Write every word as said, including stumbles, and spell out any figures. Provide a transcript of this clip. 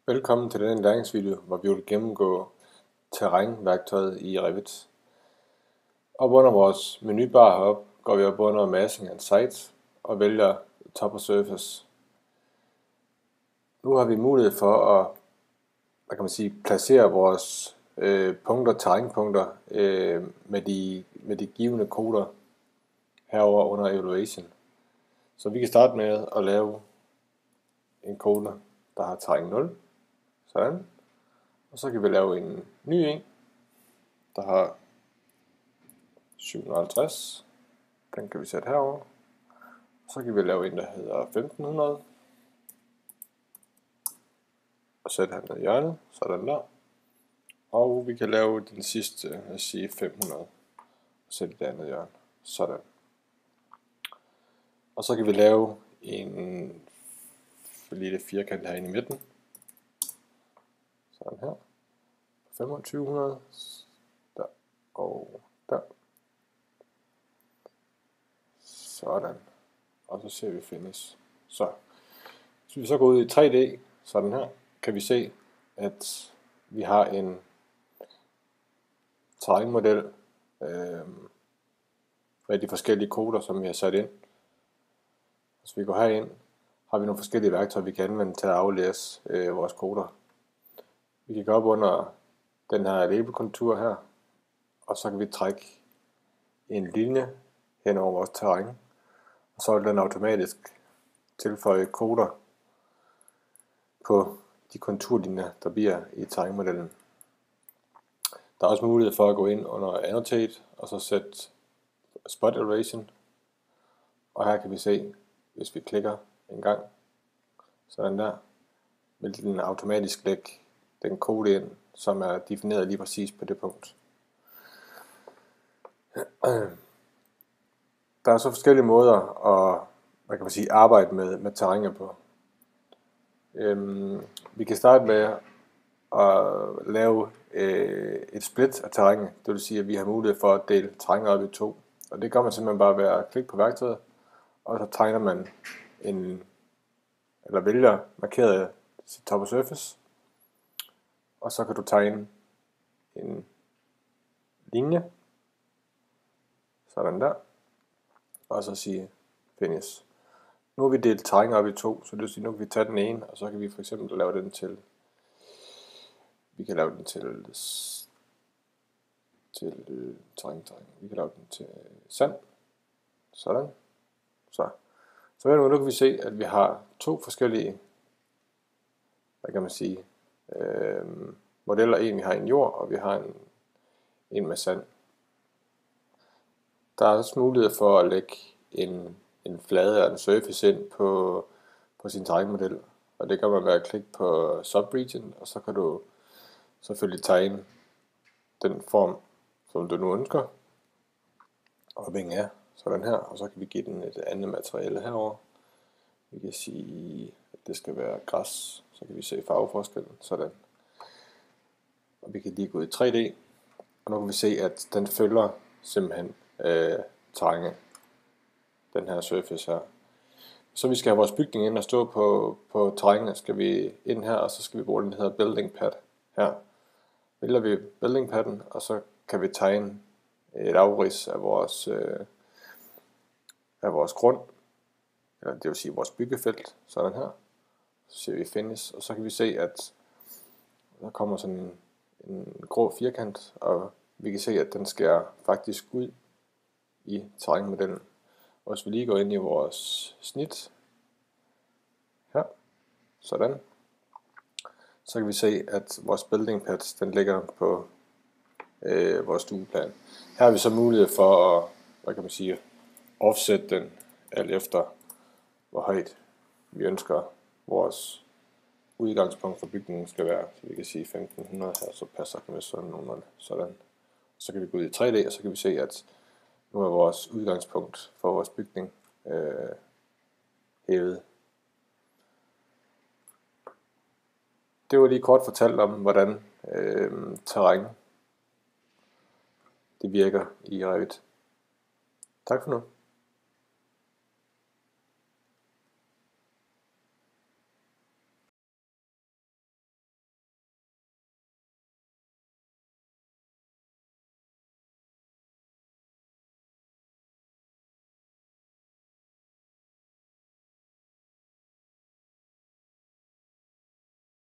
Velkommen til denne læringsvideo, hvor vi vil gennemgå terrænværktøjet i Revit. Op under vores menubar heroppe går vi op under Massing and Site og vælger Top of Surface. Nu har vi mulighed for at hvad kan man sige, placere vores øh, punkter, terrænpunkter øh, med, de, med de givne koder herover under Evaluation. Så vi kan starte med at lave en kode, der har terræn nul. Sådan. Og så kan vi lave en ny en, der har syv hundrede og halvtreds. Den kan vi sætte herover. Så kan vi lave en, der hedder femten hundrede. Og sætte den ned i hjørnet. Sådan der. Og vi kan lave den sidste, lad os sige fem hundrede. Og sætte det andet hjørne. Sådan. Og så kan vi lave en lille firkant herinde i midten. Sådan her. femogtyve hundrede. Der og der. Sådan. Og så ser vi finish. Så. Hvis vi så går ud i tre D, sådan her, kan vi se, at vi har en terrænmodel øh, med de forskellige koder, som vi har sat ind. Hvis vi går herind, har vi nogle forskellige værktøjer, vi kan anvende til at aflæse øh, vores koder. Vi kan gå op under den her labelkontur her, og så kan vi trække en linje hen over vores terræn, og så vil den automatisk tilføje koder på de konturlinjer, der bliver i terrænmodellen. Der er også mulighed for at gå ind under Annotate, og så sætte Spot Elevation, og her kan vi se, hvis vi klikker en gang, sådan der, vil den automatisk lægge den kode ind, som er defineret lige præcis på det punkt. Der er så forskellige måder at hvad kan man sige, arbejde med, med terræner på. Øhm, vi kan starte med at lave øh, et split af terrænet. Det vil sige, at vi har mulighed for at dele terrænet op i to. Og det gør man simpelthen bare ved at klikke på værktøjet, og så tegner man en, eller vælger markeret sit top of surface. Og så kan du tegne en linje, sådan der, og så sige finish. Nu har vi delt terræn op i to, så det vil sige, nu kan vi tage den ene, og så kan vi for eksempel lave den til, vi kan lave den til, til terræn, terræn. Vi kan lave den til sand, sådan, så. Så nu, nu kan vi se, at vi har to forskellige, hvad kan man sige, øh, modeller. En vi har en jord, og vi har en, en med sand. Der er også mulighed for at lægge en, en flade eller en surface ind på, på sin terrænmodel. Og det kan man ved at klikke på subregion, og så kan du selvfølgelig tegne den form, som du nu ønsker. Og vinge af, sådan her, og så kan vi give den et andet materiale herover. Vi kan sige, at det skal være græs, så kan vi se farveforskellen, sådan. Og vi kan lige gå i tre D, og nu kan vi se, at den følger simpelthen øh, terrænet, den her surface her. Så vi skal have vores bygning ind og stå på, på terrænet, skal vi ind her, og så skal vi bruge den, der hedder Building Pad her. Vælger vi Building Padden, og så kan vi tegne et afrids af vores, øh, af vores grund, eller det vil sige vores byggefelt, sådan her. Så ser vi finish, og så kan vi se, at der kommer sådan en, en grå firkant, og vi kan se, at den skærer faktisk ud i terrænmodellen. Og hvis vi lige går ind i vores snit, her, sådan, så kan vi se, at vores building pad, den ligger på øh, vores stueplan. Her har vi så mulighed for at, hvad kan man sige, offset den, alt efter hvor højt vi ønsker vores udgangspunkt for bygningen skal være. Så vi kan sige femten hundrede her, så passer den med sådan nogenlunde. Sådan. Så kan vi gå ud i tre D, og så kan vi se, at nu er vores udgangspunkt for vores bygning øh, hævet. Det var lige kort fortalt om, hvordan øh, terræn det virker i Revit. Tak for nu.